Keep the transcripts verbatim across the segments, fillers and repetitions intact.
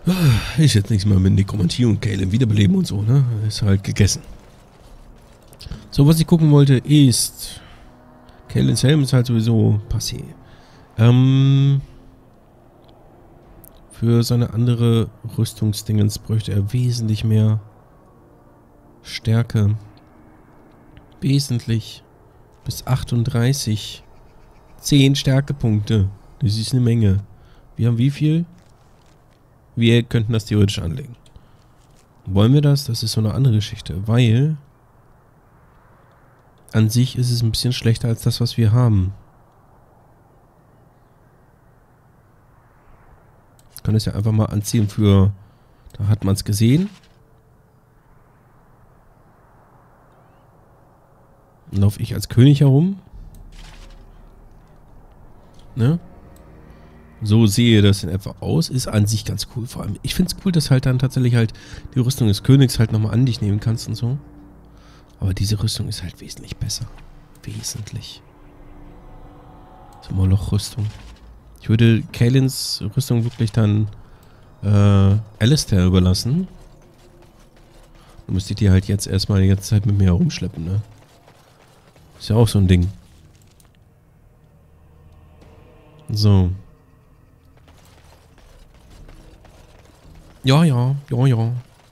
Ist jetzt nichts mehr mit Nekromantie und Kaelin wiederbeleben und so, ne? Ist halt gegessen. So, was ich gucken wollte, ist... Kaelins Helm ist halt sowieso passé. Ähm... Für seine andere Rüstungsdingens bräuchte er wesentlich mehr Stärke. Wesentlich. Bis achtunddreißig. zehn Stärkepunkte. Das ist eine Menge. Wir haben wie viel? Wir könnten das theoretisch anlegen. Wollen wir das? Das ist so eine andere Geschichte. Weil an sich ist es ein bisschen schlechter als das, was wir haben. Ich kann es ja einfach mal anziehen für... Da hat man es gesehen. Dann laufe ich als König herum. Ne? So sehe das in etwa aus. Ist an sich ganz cool. Vor allem, ich finde es cool, dass halt dann tatsächlich halt die Rüstung des Königs halt nochmal an dich nehmen kannst und so. Aber diese Rüstung ist halt wesentlich besser. Wesentlich. So, Moloch-Rüstung. Ich würde Kaelins Rüstung wirklich dann äh, Alistair überlassen. Dann müsste ich die halt jetzt erstmal die ganze Zeit mit mir herumschleppen, ne? Ist ja auch so ein Ding. So. Ja, ja, ja, ja.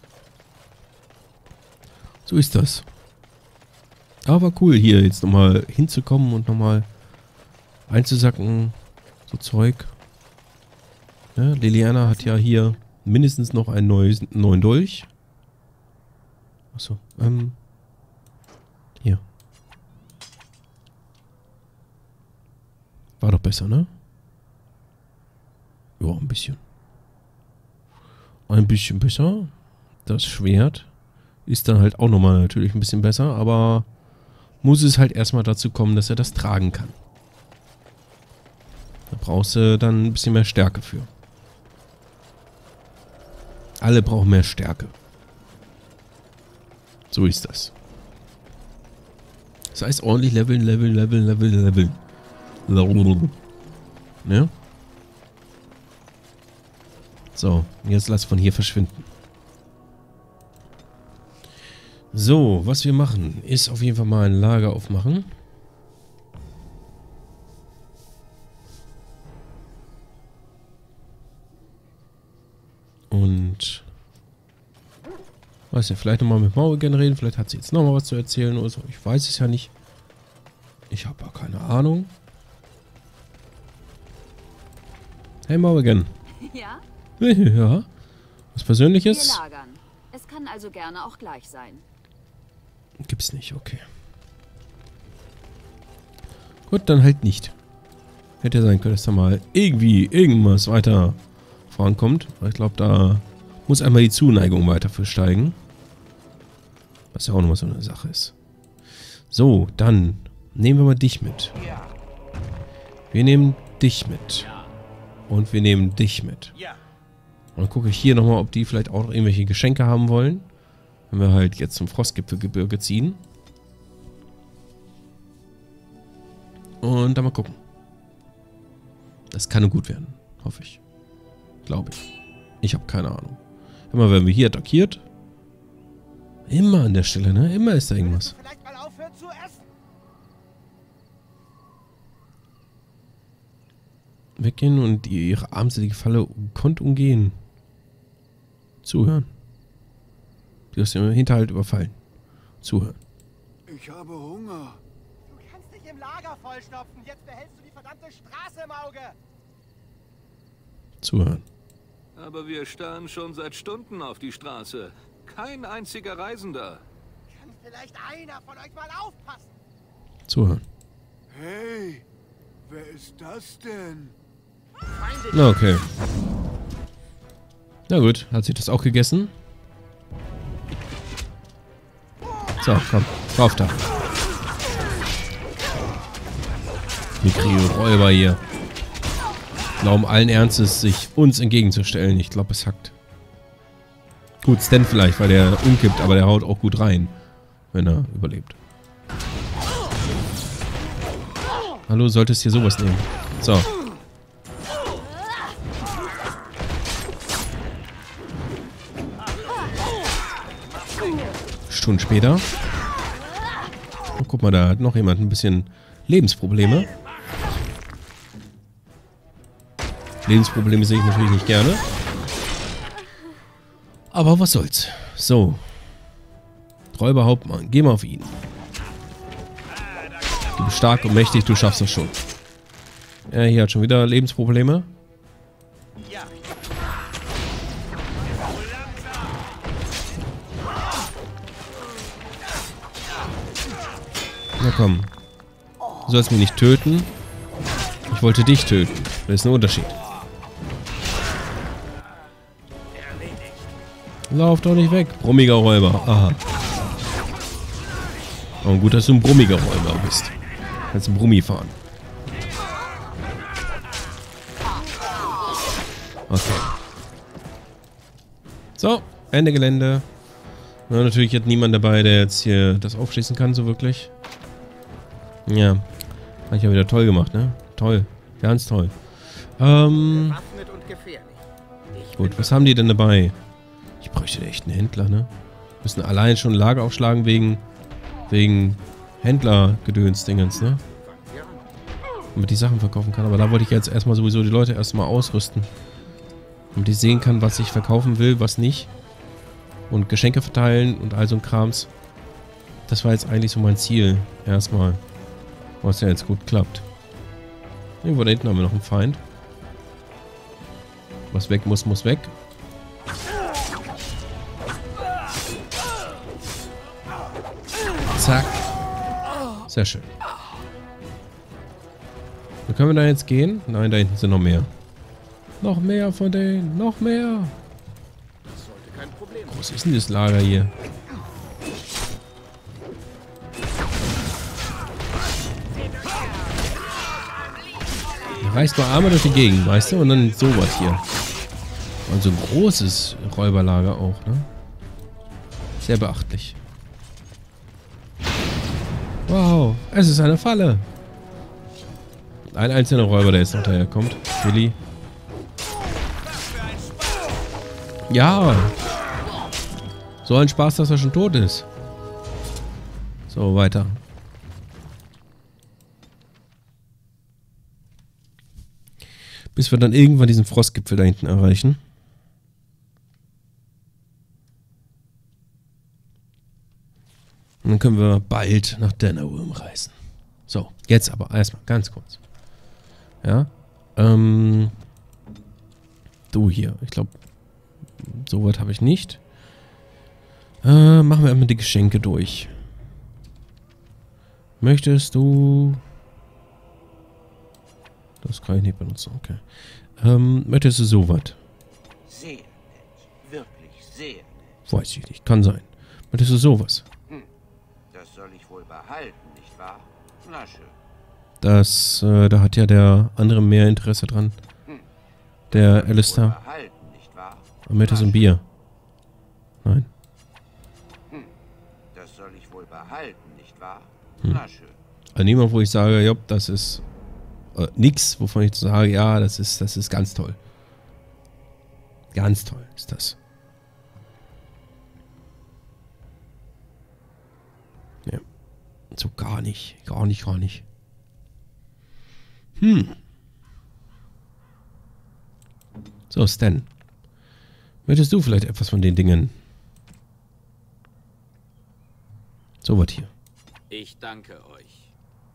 So ist das. Aber cool, hier jetzt nochmal hinzukommen und nochmal einzusacken. So Zeug. Ja, Liliana hat ja hier mindestens noch einen neues, neuen Dolch. Achso, ähm. Hier. War doch besser, ne? Ja, ein bisschen. Ein bisschen besser. Das Schwert ist dann halt auch nochmal natürlich ein bisschen besser, aber muss es halt erstmal dazu kommen, dass er das tragen kann. Da brauchst du dann ein bisschen mehr Stärke für. Alle brauchen mehr Stärke. So ist das. Das heißt ordentlich leveln, leveln, leveln, leveln, leveln. Ne? So, jetzt lass von hier verschwinden. So, was wir machen, ist auf jeden Fall mal ein Lager aufmachen. Und weiß ja, vielleicht nochmal mit Morrigan reden, vielleicht hat sie jetzt nochmal was zu erzählen oder so. Ich weiß es ja nicht. Ich habe ja keine Ahnung. Hey Morrigan. Ja? Ja. Was Persönliches? Wir lagern. Es kann also gerne auch gleich sein. Gibt's nicht, okay. Gut, dann halt nicht. Hätte ja sein können, dass da mal irgendwie irgendwas weiter vorankommt. Aber ich glaube, da muss einmal die Zuneigung weiter für steigen. Was ja auch nochmal so eine Sache ist. So, dann nehmen wir mal dich mit. Wir nehmen dich mit. Und wir nehmen dich mit. Und dann gucke ich hier nochmal, ob die vielleicht auch noch irgendwelche Geschenke haben wollen. Wenn wir halt jetzt zum Frostgipfelgebirge ziehen. Und dann mal gucken. Das kann nur gut werden. Hoffe ich. Glaube ich. Ich habe keine Ahnung. Immer werden wir hier attackiert. Immer an der Stelle, ne? Immer ist da irgendwas. Vielleicht mal aufhören zu essen. Weggehen und ihre armselige Falle konnt umgehen. Zuhören. Du hast im Hinterhalt überfallen. Zuhören. Ich habe Hunger. Du kannst dich im Lager vollstopfen. Jetzt behältst du die verdammte Straße im Auge. Zuhören. Aber wir starren schon seit Stunden auf die Straße. Kein einziger Reisender. Kann vielleicht einer von euch mal aufpassen? Zuhören. Hey, wer ist das denn? Na, okay. Na gut, hat sich das auch gegessen? So, komm, drauf da. Mikri-Räuber hier. Glauben allen Ernstes, sich uns entgegenzustellen. Ich glaube, es hackt. Gut, Stan vielleicht, weil der umkippt, aber der haut auch gut rein, wenn er überlebt. Hallo, solltest hier sowas nehmen. So. Stunden später. Oh, guck mal, da hat noch jemand ein bisschen Lebensprobleme. Lebensprobleme sehe ich natürlich nicht gerne. Aber was soll's. So. Räuberhauptmann, geh mal auf ihn. Du bist stark und mächtig, du schaffst das schon. Ja, hier hat schon wieder Lebensprobleme. Na komm. Du sollst mich nicht töten. Ich wollte dich töten. Das ist ein Unterschied. Lauf doch nicht weg, brummiger Räuber. Aha. Oh, gut, dass du ein brummiger Räuber bist. Kannst einen Brummi fahren. Okay. So, Ende Gelände. Ja, natürlich hat niemand dabei, der jetzt hier das aufschließen kann, so wirklich. Ja. Habe ich ja wieder toll gemacht, ne? Toll. Ganz toll. Ähm. Gut, was haben die denn dabei? Ich bräuchte echt einen Händler, ne? Müssen allein schon ein Lager aufschlagen wegen. Wegen Händlergedöns-Dingens, ne? Damit die Sachen verkaufen kann. Aber da wollte ich jetzt erstmal sowieso die Leute erstmal ausrüsten. Damit ich sehen kann, was ich verkaufen will, was nicht. Und Geschenke verteilen und all so ein Krams. Das war jetzt eigentlich so mein Ziel. Erstmal. Was ja jetzt gut klappt. Irgendwo da hinten haben wir noch einen Feind. Was weg muss, muss weg. Zack. Sehr schön. Wo können wir da jetzt gehen? Nein, da hinten sind noch mehr. Noch mehr von denen. Noch mehr. Wie groß ist denn das Lager hier? Reißt mal einmal durch die Gegend, weißt du? Und dann sowas hier. Also ein großes Räuberlager auch, ne? Sehr beachtlich. Wow, es ist eine Falle. Ein einzelner Räuber, der jetzt noch daherkommt. Billy. Ja. So ein Spaß, dass er schon tot ist. So, weiter. Bis wir dann irgendwann diesen Frostgipfel da hinten erreichen. Und dann können wir bald nach Danarum reisen. So, jetzt aber erstmal ganz kurz. Ja. Ähm. Du hier. Ich glaube, so weit habe ich nicht. Äh, machen wir einmal die Geschenke durch. Möchtest du... Das kann ich nicht benutzen, okay. Ähm, möchtest du sowas? Sehr nett. Wirklich sehr nett. Weiß ich nicht, kann sein. Möchtest du sowas? Hm. Das soll ich wohl behalten, nicht wahr? Na schön. Das, äh, da hat ja der andere mehr Interesse dran. Hm. Der Alistair. Behalten, nicht wahr? Und möchtest du ein Bier? Nein. Hm. Das soll ich wohl behalten, nicht wahr? Hm. Na schön. Also niemand, wo ich sage, ja, das ist äh, nix, wovon ich sage, ja, das ist, das ist ganz toll. Ganz toll ist das. Ja. So gar nicht. Gar nicht, gar nicht. Hm. So, Stan. Möchtest du vielleicht etwas von den Dingen? So was hier. Ich danke euch.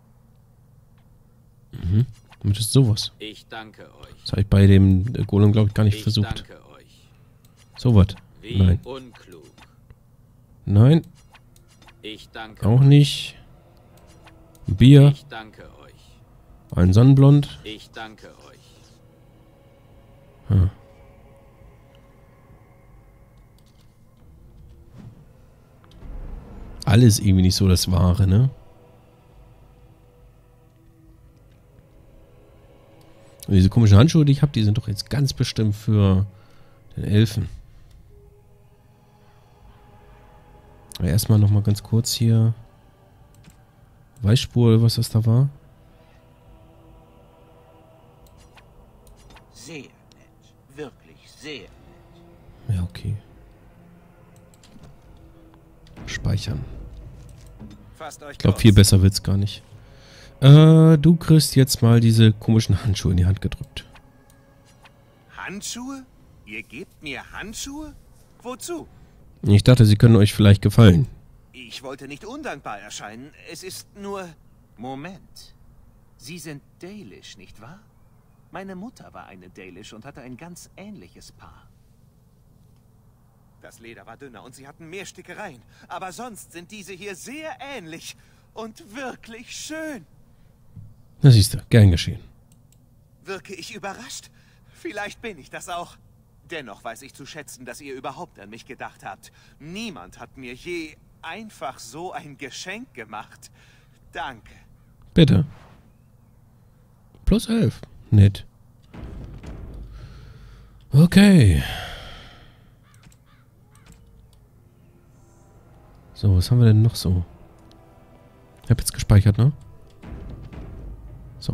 Mhm. Möchtest du sowas? Ich danke euch. Das habe ich bei dem Golem, glaube ich, gar nicht Ich versucht. danke euch. So was. Wie Nein. unklug. Nein, Ich danke auch euch. nicht. Ein Bier, Ich danke euch. ein Sonnenblond. Ich danke euch. Hm. Alles irgendwie nicht so das Wahre, ne? Und diese komischen Handschuhe, die ich habe, die sind doch jetzt ganz bestimmt für den Elfen. Aber erstmal nochmal ganz kurz hier. Weißspur, was das da war. Sehr nett. Wirklich sehr nett. Ja, okay. speichern. Fasst euch Ich glaube, kurz. viel besser wird's gar nicht. Äh, du kriegst jetzt mal diese komischen Handschuhe in die Hand gedrückt. Handschuhe? Ihr gebt mir Handschuhe? Wozu? Ich dachte, sie können euch vielleicht gefallen. Ich wollte nicht undankbar erscheinen. Es ist nur... Moment. Sie sind Dalish, nicht wahr? Meine Mutter war eine Dalish und hatte ein ganz ähnliches Paar. Das Leder war dünner und sie hatten mehr Stickereien. Aber sonst sind diese hier sehr ähnlich und wirklich schön. Na siehst du, gern geschehen. Wirke ich überrascht? Vielleicht bin ich das auch. Dennoch weiß ich zu schätzen, dass ihr überhaupt an mich gedacht habt. Niemand hat mir je einfach so ein Geschenk gemacht. Danke. Bitte. Plus elf. Nett. Okay. So, was haben wir denn noch so? Ich habe jetzt gespeichert, ne? So.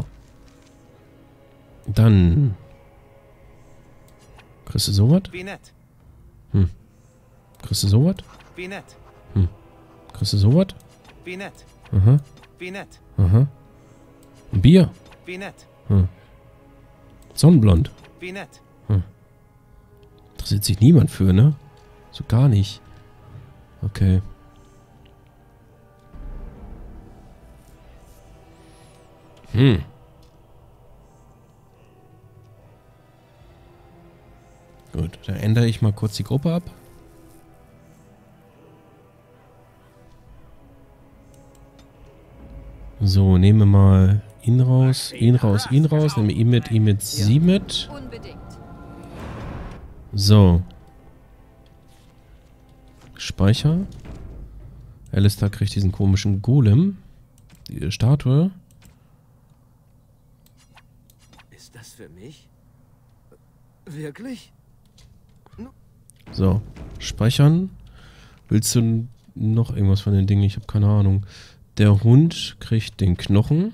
Dann. Kriegst du sowas? Wie nett. Hm. Kriegst du sowas? Wie nett. Hm. Kriegst du sowas? Wie nett. Aha. Wie nett. Aha. Ein Bier? Wie nett. Hm. Sonnenblond. Wie nett. Interessiert sich niemand für, ne? So gar nicht. Okay. Hm. Gut, dann ändere ich mal kurz die Gruppe ab. So, nehmen wir mal ihn raus, ihn raus, ihn raus. Nehmen wir ihn mit, ihn mit, sie mit. Unbedingt. So. Speicher. Alistair kriegt diesen komischen Golem. Die Statue. Ist das für mich? Wirklich? So. Speichern. Willst du noch irgendwas von den Dingen? Ich habe keine Ahnung. Der Hund kriegt den Knochen.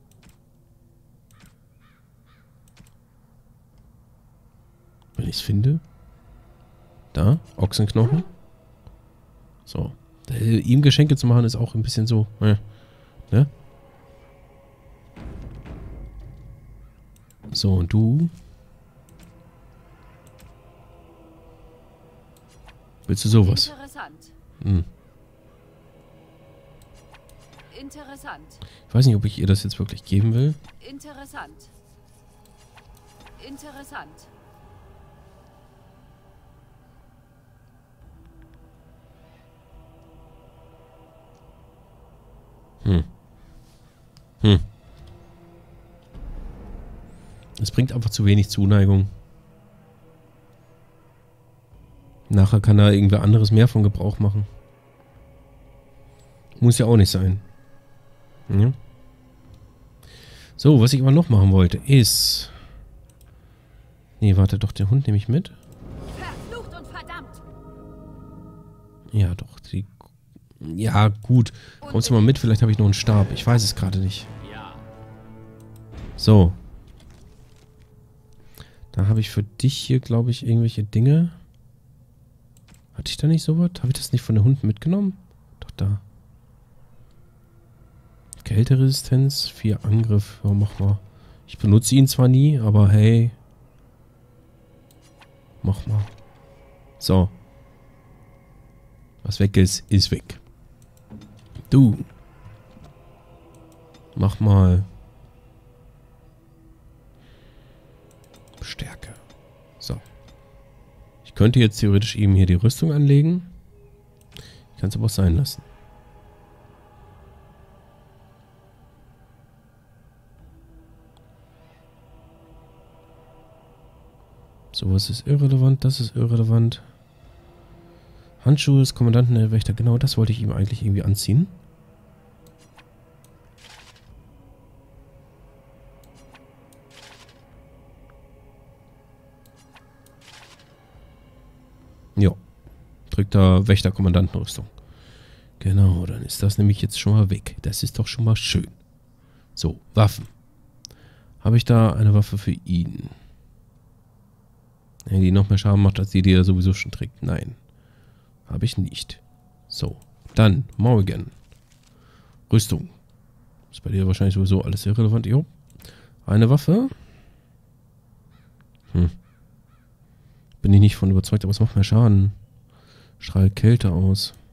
Wenn ich es finde. Da. Ochsenknochen. So. Äh, ihm Geschenke zu machen ist auch ein bisschen so. Äh, ne? So, und du? Willst du sowas? Interessant. Hm. Interessant. Ich weiß nicht, ob ich ihr das jetzt wirklich geben will. Interessant. Interessant. Hm. Hm. Es bringt einfach zu wenig Zuneigung. Nachher kann da irgendwer anderes mehr von Gebrauch machen. Muss ja auch nicht sein. Ja. So, was ich aber noch machen wollte, ist... Nee, warte doch, den Hund nehme ich mit. Verflucht und verdammt. Ja, doch, die... Ja, gut. Kommst du mal mit? Vielleicht habe ich noch einen Stab. Ich weiß es gerade nicht. So. Da habe ich für dich hier, glaube ich, irgendwelche Dinge. Hatte ich da nicht sowas? Habe ich das nicht von den Hunden mitgenommen? Doch, da. Kälteresistenz, vier Angriff. Ja, mach mal. Ich benutze ihn zwar nie, aber hey. Mach mal. So. Was weg ist, ist weg. Du. Mach mal. Stärke. So. Ich könnte jetzt theoretisch eben hier die Rüstung anlegen. Ich kann es aber auch sein lassen. So, was ist irrelevant? Das ist irrelevant. Handschuhe des Kommandanten der Wächter. Genau, das wollte ich ihm eigentlich irgendwie anziehen. Jo. Drückt da Wächterkommandantenrüstung. Genau, dann ist das nämlich jetzt schon mal weg. Das ist doch schon mal schön. So, Waffen. Habe ich da eine Waffe für ihn? Die noch mehr Schaden macht, als die, die er sowieso schon trägt. Nein. Habe ich nicht. So. Dann, Morrigan. Rüstung. Ist bei dir wahrscheinlich sowieso alles irrelevant. Jo. Eine Waffe. Hm. Bin ich nicht von überzeugt, aber es macht mehr Schaden. Strahlt Kälte aus.